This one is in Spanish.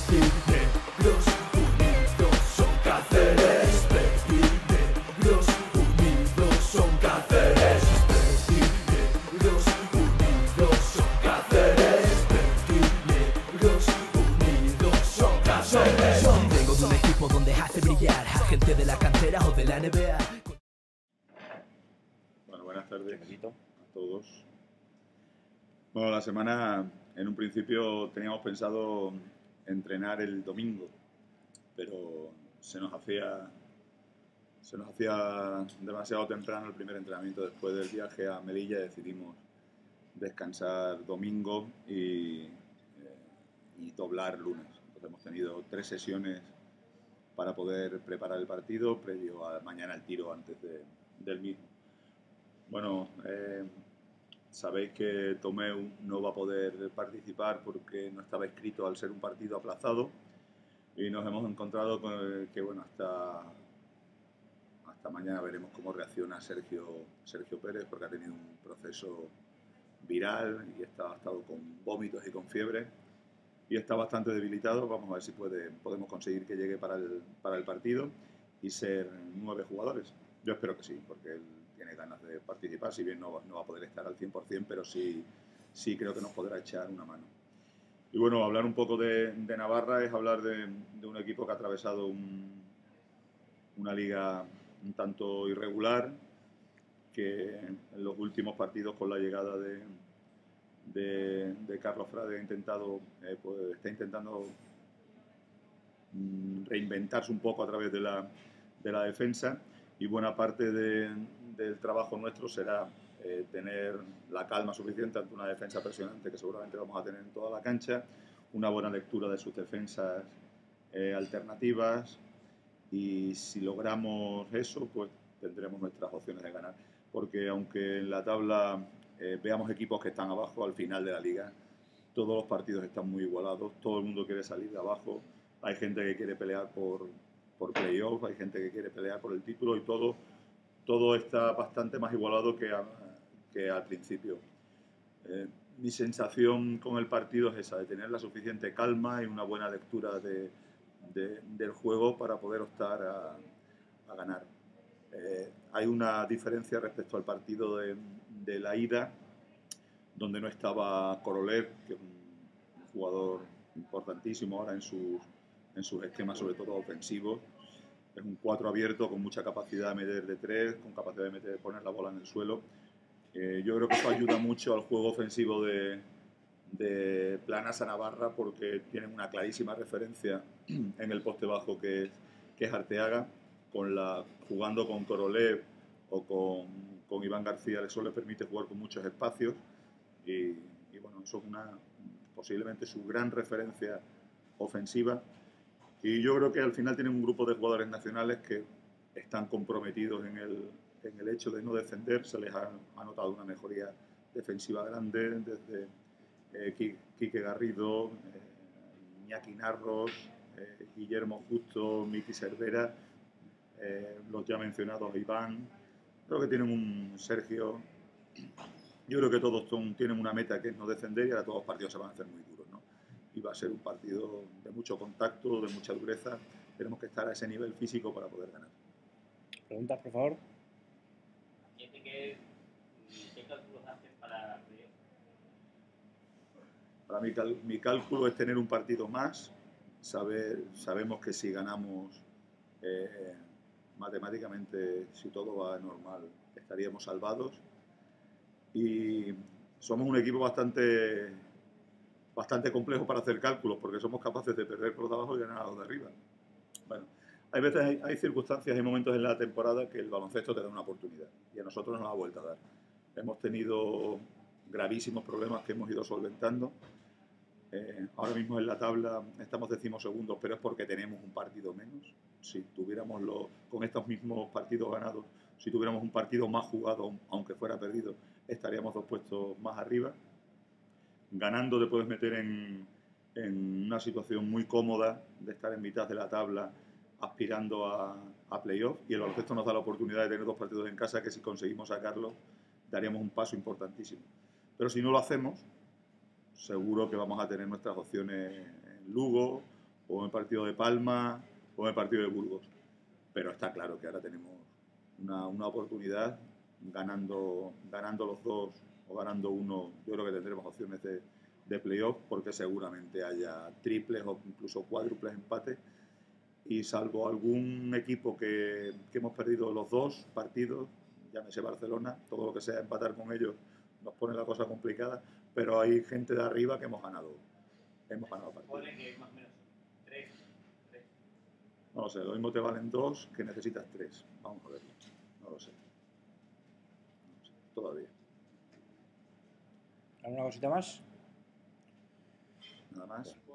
Perdinegros unidos son Cáceres. Perdinegros unidos son Cáceres. Perdinegros unidos son Cáceres. Perdinegros unidos son Cáceres. Vengo de un equipo donde hace brillar a gente de la cantera o de la NBA. Bueno, buenas tardes a todos. Bueno, la semana en un principio teníamos pensado entrenar el domingo, pero se nos hacía demasiado temprano el primer entrenamiento. Después del viaje a Melilla decidimos descansar domingo y doblar lunes. Entonces hemos tenido 3 sesiones para poder preparar el partido previo a mañana el tiro antes del mismo. Bueno, sabéis que Tomeu no va a poder participar porque no estaba inscrito al ser un partido aplazado y nos hemos encontrado con que bueno, hasta mañana veremos cómo reacciona Sergio Pérez, porque ha tenido un proceso viral y ha estado con vómitos y con fiebre y está bastante debilitado. Vamos a ver si podemos conseguir que llegue para el partido y ser 9 jugadores. Yo espero que sí, porque él tiene ganas de participar, si bien no va a poder estar al 100%, pero sí creo que nos podrá echar una mano. Y bueno, hablar un poco de Navarra es hablar de un equipo que ha atravesado una liga un tanto irregular, que en los últimos partidos con la llegada de Carlos Frade está intentando reinventarse un poco a través de la defensa, y buena parte del trabajo nuestro será tener la calma suficiente ante una defensa presionante que seguramente vamos a tener en toda la cancha, una buena lectura de sus defensas alternativas, y si logramos eso, pues tendremos nuestras opciones de ganar. Porque aunque en la tabla veamos equipos que están abajo, al final de la liga todos los partidos están muy igualados, todo el mundo quiere salir de abajo, hay gente que quiere pelear por playoff, hay gente que quiere pelear por el título, y todo está bastante más igualado que al principio. Mi sensación con el partido es esa, de tener la suficiente calma y una buena lectura del juego para poder optar a ganar. Hay una diferencia respecto al partido de la ida, donde no estaba Korolev, que es un jugador importantísimo ahora en sus esquemas, sobre todo ofensivos. Es un 4 abierto con mucha capacidad de meter de 3, con capacidad de poner la bola en el suelo. Yo creo que eso ayuda mucho al juego ofensivo de Planas a Navarra, porque tienen una clarísima referencia en el poste bajo que es Arteaga. Jugando con Korolev o con Iván García, eso le permite jugar con muchos espacios, y bueno, eso es posiblemente su gran referencia ofensiva. Y yo creo que al final tienen un grupo de jugadores nacionales que están comprometidos en el hecho de no descender. Se les ha notado una mejoría defensiva grande desde Quique Garrido, Iñaki Narros, Guillermo Justo, Miki Cervera, los ya mencionados Iván. Creo que tienen un Sergio. Yo creo que todos tienen una meta, que es no descender, y ahora todos los partidos se van a hacer muy duros, ¿no? Y va a ser un partido de mucho contacto, de mucha dureza. Tenemos que estar a ese nivel físico para poder ganar. ¿Preguntas, por favor? ¿Qué cálculos haces para playoff? Para mi cálculo es tener un partido más. Sabemos que si ganamos, matemáticamente, si todo va normal, estaríamos salvados. Y somos un equipo bastante complejo para hacer cálculos, porque somos capaces de perder por los de abajo y ganar a los de arriba. Bueno, hay circunstancias, hay momentos en la temporada que el baloncesto te da una oportunidad, y a nosotros nos ha vuelto a dar. Hemos tenido gravísimos problemas que hemos ido solventando. Ahora mismo en la tabla estamos 12º, pero es porque tenemos un partido menos. Si tuviéramos con estos mismos partidos ganados, si tuviéramos un partido más jugado, aunque fuera perdido, estaríamos 2 puestos más arriba. Ganando te puedes meter en una situación muy cómoda de estar en mitad de la tabla aspirando a playoff, y el baloncesto nos da la oportunidad de tener 2 partidos en casa que, si conseguimos sacarlo, daríamos un paso importantísimo. Pero si no lo hacemos, seguro que vamos a tener nuestras opciones en Lugo o en el partido de Palma, o en el partido de Burgos. Pero está claro que ahora tenemos una oportunidad, ganando los dos o ganando uno, yo creo que tendremos opciones de playoff, porque seguramente haya triples o incluso cuádruples empates, y salvo algún equipo que hemos perdido los dos partidos, llámese Barcelona, todo lo que sea empatar con ellos nos pone la cosa complicada, pero hay gente de arriba que hemos ganado partidos. Pone que más o menos 3. No lo sé, lo mismo te valen 2 que necesitas 3. Vamos a verlo. No lo sé. Todavía. ¿Alguna cosita más? Nada más.